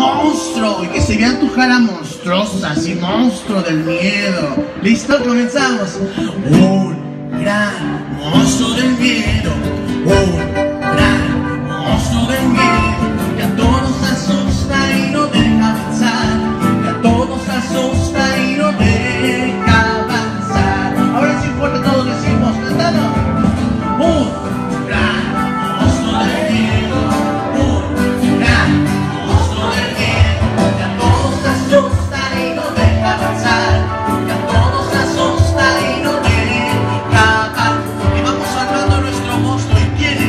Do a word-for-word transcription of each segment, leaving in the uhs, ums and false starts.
monstruo y que se vean tu cara monstruosa, así monstruo del miedo. ¿Listo? Comenzamos. Un gran monstruo del miedo, un gran monstruo del miedo, que a todos asusta y no deja avanzar, que a todos asusta y no deja avanzar. Ahora sí fuerte todos decimos, cantando. Un gran monstruo del miedo, un gran monstruo del miedo, que a todos asusta y no deja avanzar, que a todos asusta y no deja avanzar. Y vamos salvando a nuestro monstruo y tiene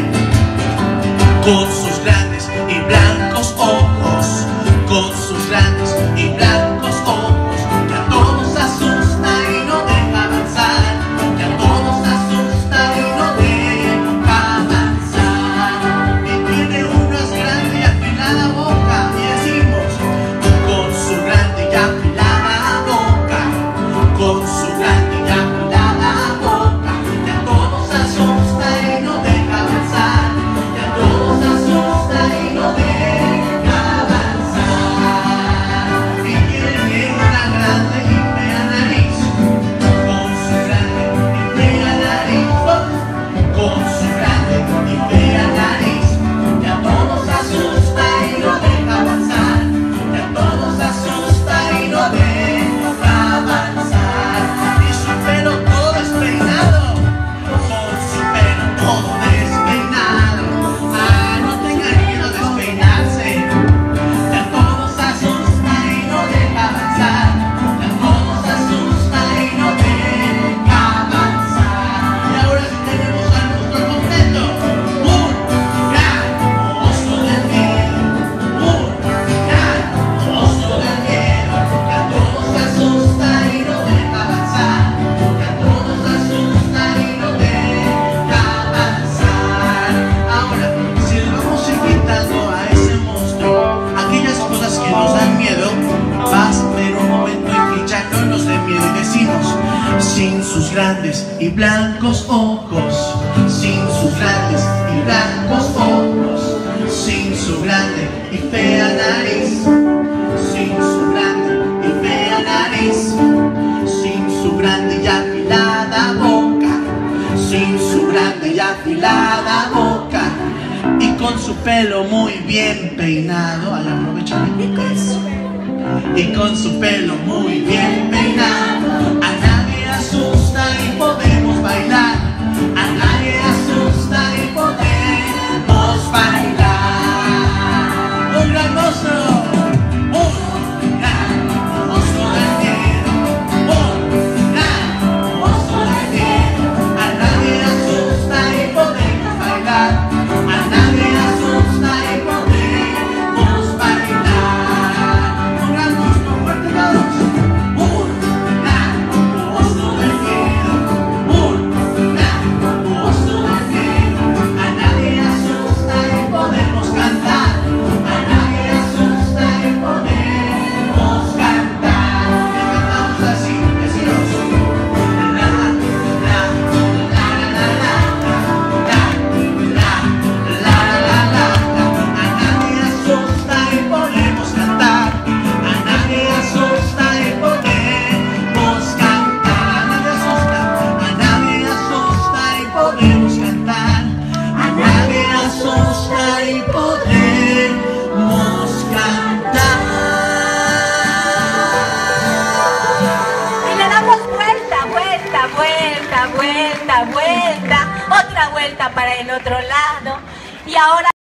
con sus grandes y blancos ojos, con sus grandes y blancos ojos, que a todos asusta y no deja avanzar, que a todos asusta y no deja avanzar. Y tiene una grande y afilada boca, y decimos, con su grande y afilada boca, con su grande y afilada boca, que a todos asusta y no deja avanzar, que a todos asusta y no deja avanzar. Y tiene una grande y fea nariz, con su grande y fea nariz, con su grande y fea nariz, que a todos asusta y no deja avanzar, que a todos asusta y no deja avanzar. Y su pelo todo despeinado, con su pelo todo despeinado. Ah, no tengan miedo de despeinarse, que a todos asusta y no deja avanzar, que a todos asusta y no deja avanzar. Y ahora sí tenemos al monstruo completo, un gran monstruo del miedo, un gran monstruo del miedo, que a todos asusta y no deja avanzar, que a todos asusta y no deja avanzar. Ahora, si le vamos invitando a ese monstruo aquellas cosas que nos dan miedo, vas a ver un momento en que ya no nos dé miedo y decimos, sin sus grandes y blancos ojos, sin sus grandes y blancos ojos, sin su grande y fea nariz, sin su grande y fea nariz, sin su grande y afilada boca, sin su grande y afilada boca, y con su pelo muy bien peinado. Ay, aprovechan eso. Y con su pelo muy bien peinado, a nadie asusta y podemos bailar, a nadie asusta y podemos bailar. Un gran monstruo, un gran monstruo del miedo, un gran monstruo del miedo, a nadie asusta y podemos bailar, a nadie asusta y podemos bailar. Un gran monstruo, fuerte todos. Un gran monstruo del miedo, un gran monstruo del miedo, a nadie asusta y podemos cantar, a nadie asusta y podemos cantar. Y cantamos así, decimos, la, la, la, la, la, la, la, la, la, la, la, a nadie asusta y podemos cantar, a nadie asusta y podemos cantar, a nadie asusta, a nadie asusta y podemos cantar, a nadie asusta y podemos cantar. Y le damos vuelta, vuelta, vuelta, vuelta, vuelta, otra vuelta para el otro lado. Y ahora